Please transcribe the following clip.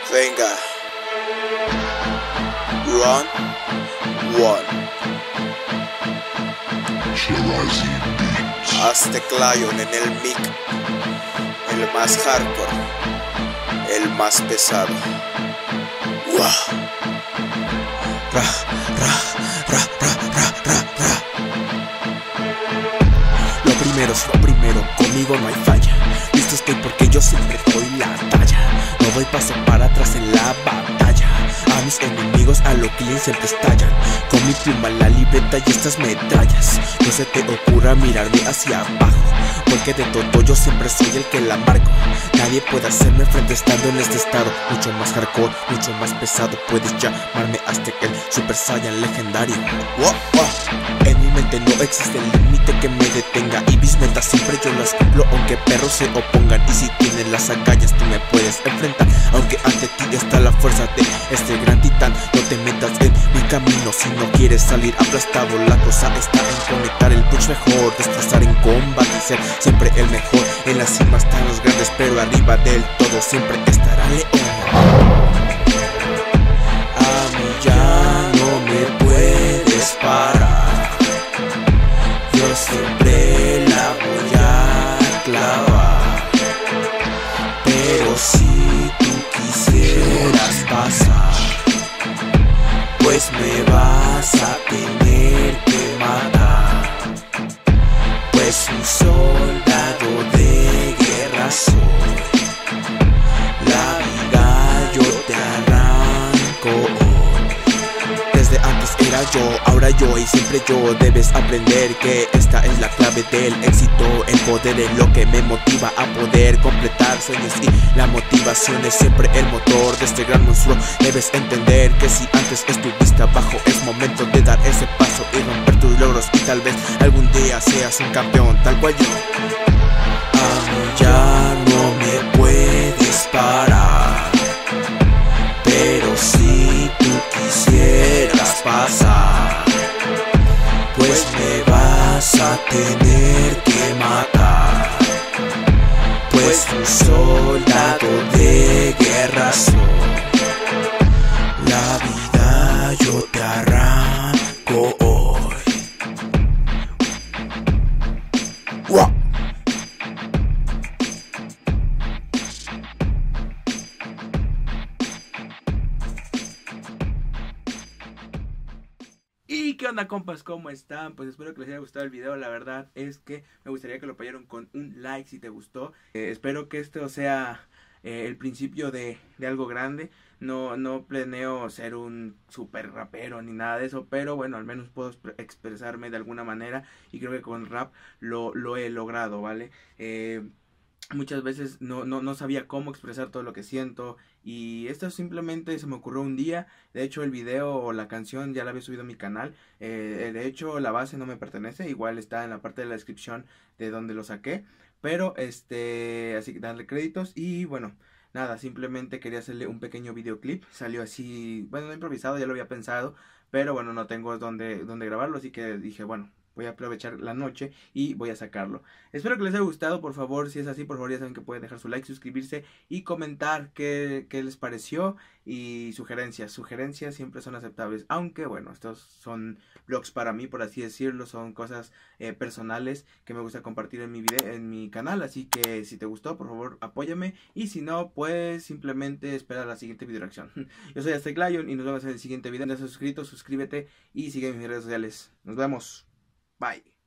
Venga. Round 1. Aztec Lion en el mic. El más hardcore. El más pesado. Wow. Ra, ra, ra, ra, ra, ra, ra. Lo primero, conmigo no hay falla. Listo estoy porque yo siempre doy la talla. No doy paso para atrás en la batalla. A mis enemigos a lo que siempre estallan. Con mi pluma, la libreta y estas medallas. No se te ocurra mirarme hacia abajo, porque de todo yo siempre soy el que la marco. Nadie puede hacerme frente estando en este estado. Mucho más hardcore, mucho más pesado. Puedes llamarme Aztec, el Super Saiyan legendario. En mi mente no existe el límite que me detenga, y mis metas siempre yo las cumplo aunque perros se opongan. Y si tienes las agallas tú me puedes enfrentar, aunque ante ti está la fuerza de este gran titán. No te metas en mi camino si no quieres salir aplastado. La cosa está en conectar el punch mejor, destrozar en combate, ser siempre el mejor. En la cima están los grandes, pero arriba del todo siempre estará León. A mí ya no me puedes parar, yo siempre la voy a clavar. Pero si tú quisieras pasar, pues me vas a tener que matar. Pues un soldado de guerra soy. La vida yo te arranco hoy. Desde antes era yo, ahora yo y siempre yo. Debes aprender que esta es la clave del éxito. El poder es lo que me motiva a poder completar sueños, y la motivación es siempre el motor de este gran monstruo. Debes entender que si antes estuviste abajo, es momento de dar ese paso y romper tus logros, y tal vez algún día seas un campeón tal cual yo. A mí ya no me puedes parar, pero si tú quisieras pasar, pues me vas a tener que matar. Pues un soldado de guerra soy. La vida yo te arranco hoy. ¡Wow! ¿Y qué onda, compas? ¿Cómo están? Pues espero que les haya gustado el video. La verdad es que me gustaría que lo apoyaran con un like si te gustó. Espero que esto sea el principio de algo grande. No planeo ser un super rapero ni nada de eso, pero bueno, al menos puedo expresarme de alguna manera, y creo que con rap lo he logrado, ¿vale? Muchas veces no sabía cómo expresar todo lo que siento, y esto simplemente se me ocurrió un día. De hecho, el video o la canción ya la había subido a mi canal. De hecho, la base no me pertenece, igual está en la parte de la descripción de donde lo saqué, pero así que darle créditos. Y bueno, nada, simplemente quería hacerle un pequeño videoclip. Salió así, bueno, no improvisado, ya lo había pensado, pero bueno, no tengo dónde grabarlo, así que dije, bueno, voy a aprovechar la noche y voy a sacarlo. Espero que les haya gustado. Por favor, si es así, por favor ya saben que pueden dejar su like, suscribirse y comentar qué les pareció, y sugerencias siempre son aceptables. Aunque bueno, estos son vlogs para mí, por así decirlo, son cosas personales que me gusta compartir en mi canal. Así que si te gustó, por favor apóyame, y si no, pues simplemente espera la siguiente video reacción. Yo soy Aztec Lion y nos vemos en el siguiente video. No estás suscrito, suscríbete y sigue en mis redes sociales. Nos vemos. Bye.